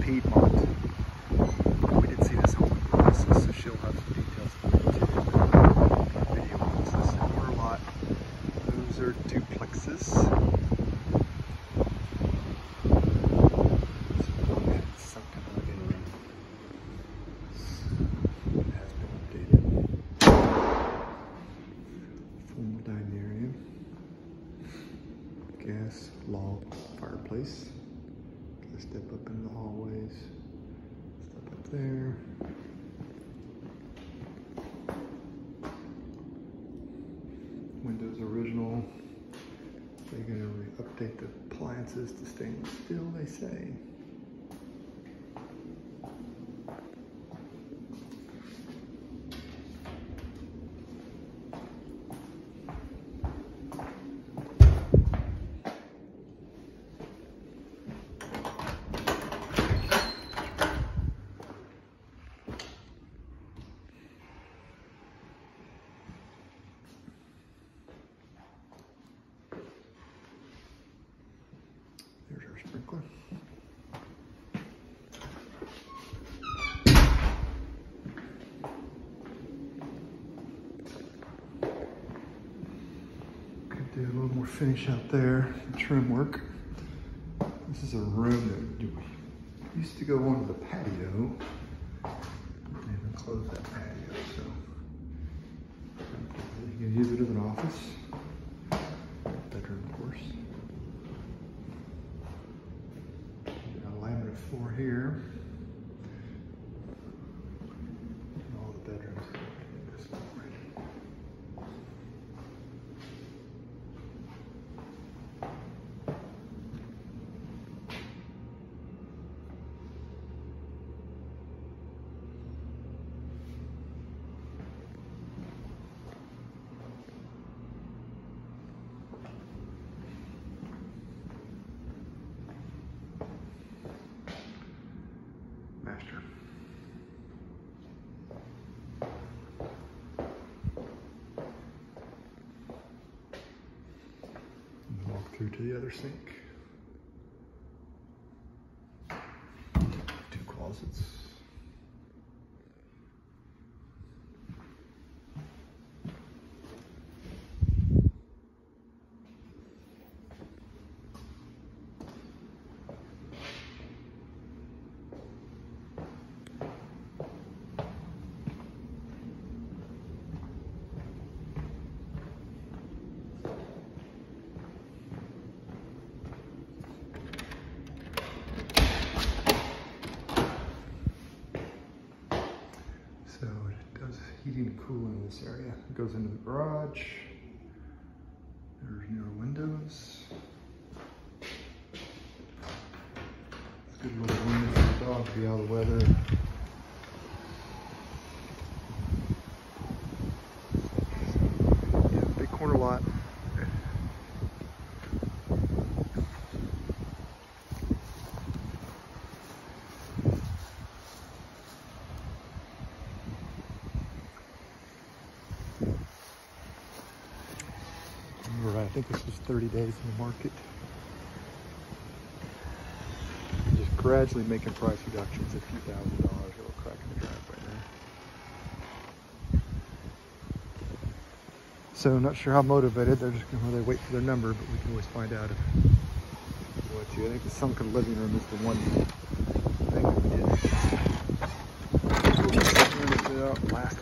Piedmont. We did see this home in Brazos, so she'll have some details for you too. Video on this corner lot. Those are duplexes. Gas log fireplace. Gotta step up into the hallways. Step up there. Windows original. They're gonna update the appliances to stainless steel, they say. There's our sprinkler. Could do a little more finish out there, trim work. This is a room that used to go onto the patio. They haven't closed that patio, so you can use it as an office. Bedroom, of course. Floor here. And all the bedrooms in this floor. Master. And walk through to the other sink. 2 closets. So it does heating and cooling in this area. It goes into the garage. There's newer windows. Good little room for the dog to be out of the weather. Yeah, big corner lot. I think this was 30 days in the market. Just gradually making price reductions, a few $1,000, a little crack in the drive right now. So not sure how motivated, they're just gonna wait for their number, but we can always find out if we want to. I think the sunken living room is the one thing that we did. Last